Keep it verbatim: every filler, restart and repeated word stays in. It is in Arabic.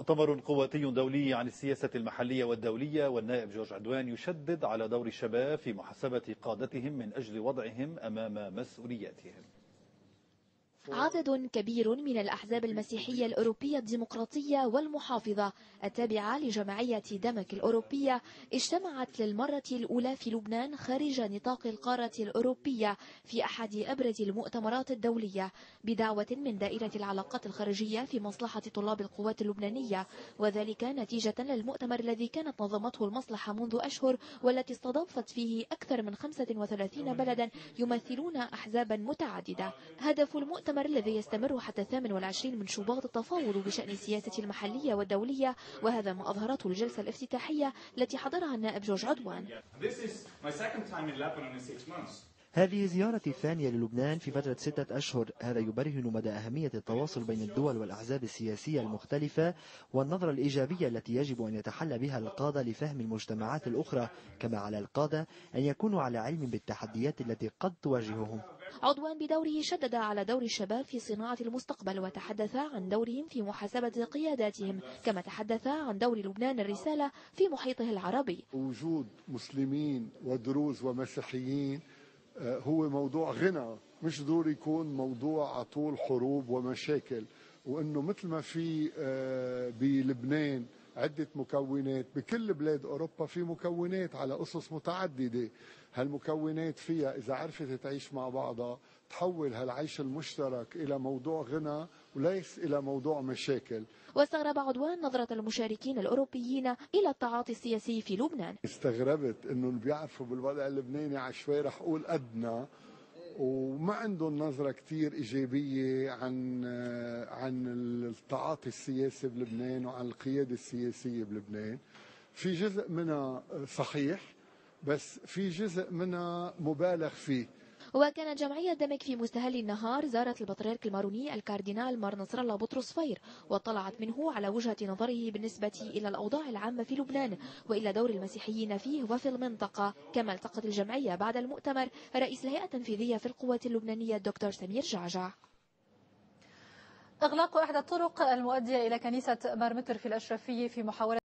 مؤتمر قواتي دولي عن السياسة المحلية والدولية، والنائب جورج عدوان يشدد على دور الشباب في محاسبة قادتهم من أجل وضعهم أمام مسؤولياتهم. عدد كبير من الأحزاب المسيحية الأوروبية الديمقراطية والمحافظة التابعة لجمعية دمك الأوروبية اجتمعت للمرة الأولى في لبنان خارج نطاق القارة الأوروبية في أحد أبرز المؤتمرات الدولية بدعوة من دائرة العلاقات الخارجية في مصلحة طلاب القوات اللبنانية، وذلك نتيجة للمؤتمر الذي كانت نظمته المصلحة منذ أشهر والتي استضافت فيه أكثر من خمسة وثلاثين بلدا يمثلون أحزابا متعددة. هدف المؤتمر الذي يستمر حتى الثامن والعشرين من شباط التفاوض بشأن السياسة المحلية والدولية، وهذا ما أظهرته الجلسة الافتتاحية التي حضرها النائب جورج عدوان. هذه زيارتي الثانية للبنان في فترة ستة أشهر. هذا يبرهن مدى أهمية التواصل بين الدول والأحزاب السياسية المختلفة والنظرة الإيجابية التي يجب أن يتحلى بها القادة لفهم المجتمعات الأخرى، كما على القادة أن يكونوا على علم بالتحديات التي قد تواجههم. عدوان بدوره شدد على دور الشباب في صناعة المستقبل وتحدث عن دورهم في محاسبة قياداتهم، كما تحدث عن دور لبنان الرسالة في محيطه العربي. وجود مسلمين ودروز ومسيحيين هو موضوع غنى، مش ضروري يكون موضوع على طول حروب ومشاكل، وانه مثل ما في بلبنان عدة مكونات، بكل بلاد أوروبا في مكونات على أسس متعددة. هالمكونات فيها إذا عرفت تعيش مع بعضها تحول هالعيش المشترك إلى موضوع غنى وليس إلى موضوع مشاكل. واستغرب عدوان نظرة المشاركين الأوروبيين إلى التعاطي السياسي في لبنان. استغربت إنه اللي بيعرفوا بالوضع اللبناني عشوائي رح أقول أدنى، وما عندهم نظرة كتير إيجابية عن عن التعاطي السياسي بلبنان وعن القيادة السياسية بلبنان. في جزء منها صحيح بس في جزء منها مبالغ فيه. وكانت جمعية دمك في مستهل النهار زارت البطريرك الماروني الكاردينال مار نصر الله بطرس فير، واطلعت منه على وجهة نظره بالنسبة إلى الأوضاع العامة في لبنان وإلى دور المسيحيين فيه وفي المنطقة. كما التقت الجمعية بعد المؤتمر رئيس الهيئة التنفيذية في القوات اللبنانية الدكتور سمير جعجع. إغلاق إحدى الطرق المؤدية إلى كنيسة مرمتر في الأشرفية في محاولة